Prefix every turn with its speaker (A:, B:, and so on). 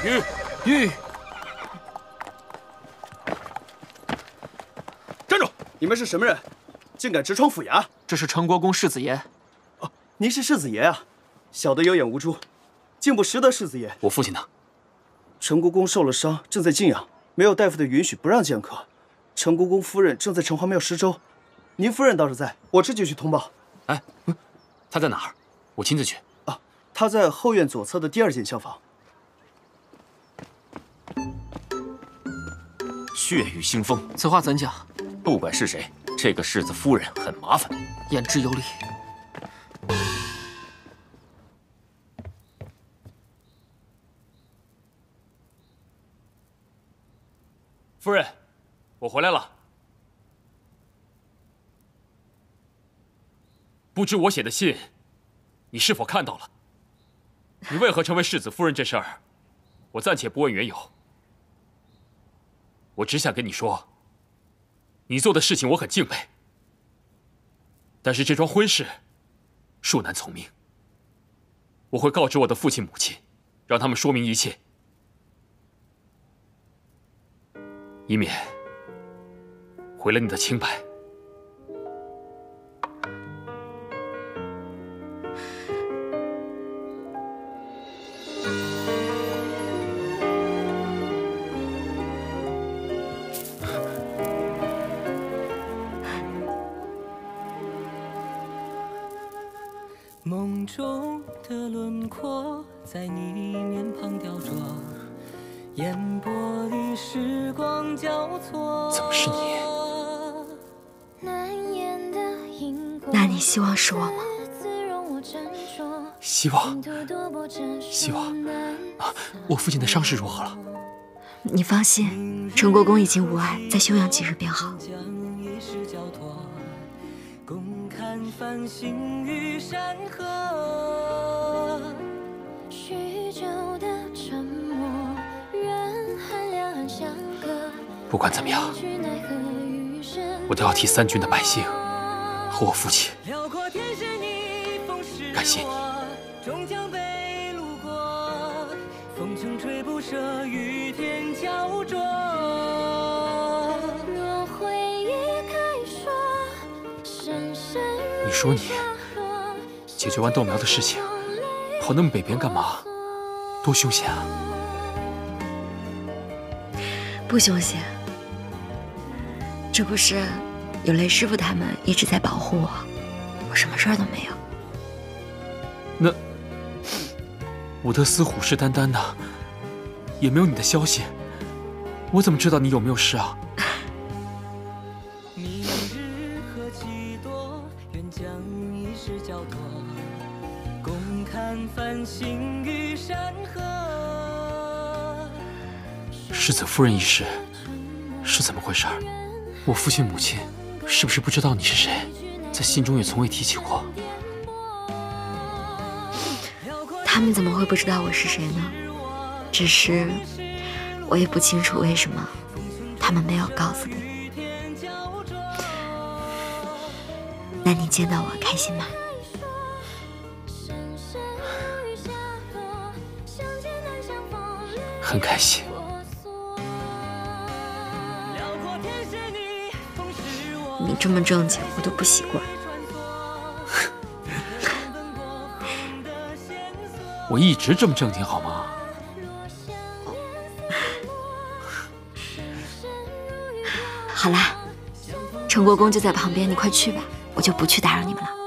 A: 玉，
B: 站住！你们是什么人？竟敢直闯府衙？
A: 这是成国公世子爷。
B: 哦，您是世子爷啊？小的有眼无珠，竟不识得世子爷。
C: 我父亲呢？
B: 陈国公受了伤，正在静养，没有大夫的允许，不让见客。陈国公夫人正在城隍庙施粥，您夫人倒是在，我这就去通报。
C: 哎，他在哪儿？我亲自去。
B: 啊，他在后院左侧的第2间厢房。
C: 血雨腥风，
A: 此话怎讲？
C: 不管是谁，这个世子夫人很麻烦。
A: 言之有理。
C: 夫人，我回来了。不知我写的信，你是否看到了？你为何成为世子夫人这事儿，我暂且不问缘由。我只想跟你说，你做的事情我很敬佩，但是这桩婚事恕难从命。我会告知我的父亲母亲，让他们说明一切，以免毁了你的清白。
D: 梦中的轮廓在你面庞雕琢，烟波里时光交错。
C: 怎么是你？
E: 那你希望是我吗？
C: 希望，啊！我父亲的伤势如何了？
E: 你放心，陈国公已经无碍，再休养几日便好。
D: 共看繁星与山河，许久的沉默，任寒两相隔。
C: 不管怎么样，我都要替3郡的百姓和我父亲感谢你。终将被路过，风声吹不舍，与天焦灼。若回忆开说，深深你说你解决完豆苗的事情，跑那么北边干嘛？多凶险啊！
E: 不凶险，这不是有雷师傅他们一直在保护我，我什么事儿都没有。
C: 那伍德斯虎视眈眈的，也没有你的消息，我怎么知道你有没有事啊？世子夫人一事是怎么回事？我父亲母亲是不是不知道你是谁，在心中也从未提起过？
E: 他们怎么会不知道我是谁呢？只是我也不清楚为什么他们没有告诉你。那你见到我开心吗？
C: 很开心。
E: 你这么正经，我都不习惯。
C: 我一直这么正经，好吗？
E: 好啦，陈国公就在旁边，你快去吧，我就不去打扰你们了。